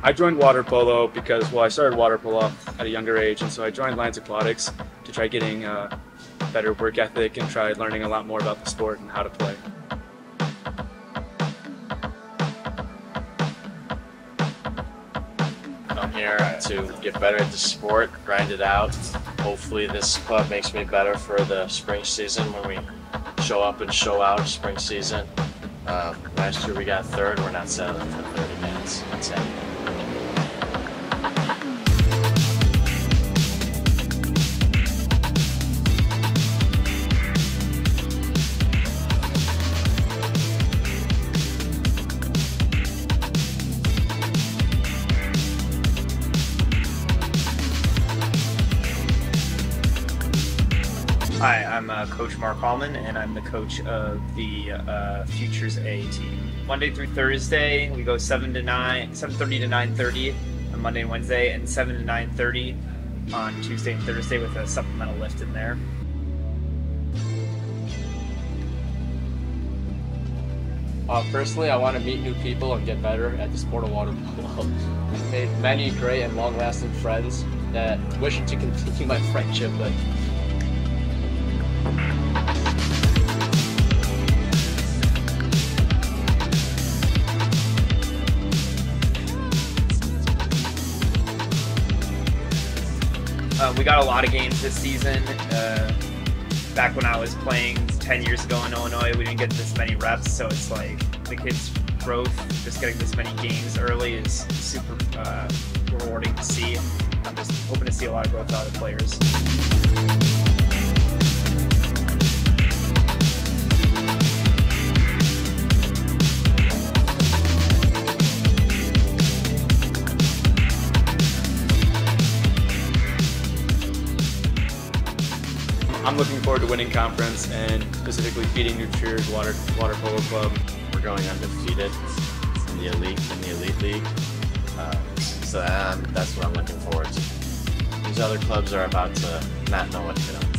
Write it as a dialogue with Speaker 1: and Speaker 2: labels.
Speaker 1: I joined water polo because, well, I started water polo at a younger age, and so I joined Lions Aquatics to try getting a better work ethic and try learning a lot more about the sport and how to play.
Speaker 2: I'm here to get better at the sport, grind it out. Hopefully this club makes me better for the spring season when we show up and show out spring season. Last year we got third, we're not settling for 30 minutes. That's it.
Speaker 3: Hi, I'm Coach Mark Hallman, and I'm the coach of the Futures A team. Monday through Thursday, we go 7:30 to 9:30 on Monday and Wednesday, and 7 to 9:30 on Tuesday and Thursday with a supplemental lift in there.
Speaker 4: Personally, I want to meet new people and get better at the sport of water polo. I've made many great and long-lasting friends that wish to continue my friendship with.
Speaker 3: We got a lot of games this season. Back when I was playing 10 years ago in Illinois, we didn't get this many reps, so it's like the kids' growth, just getting this many games early is super rewarding to see. I'm just hoping to see a lot of growth out of the players.
Speaker 1: I'm looking forward to winning conference and specifically beating New Trier's water polo club.
Speaker 2: We're going undefeated in the elite league. So that's what I'm looking forward to. These other clubs are about to not know what to do.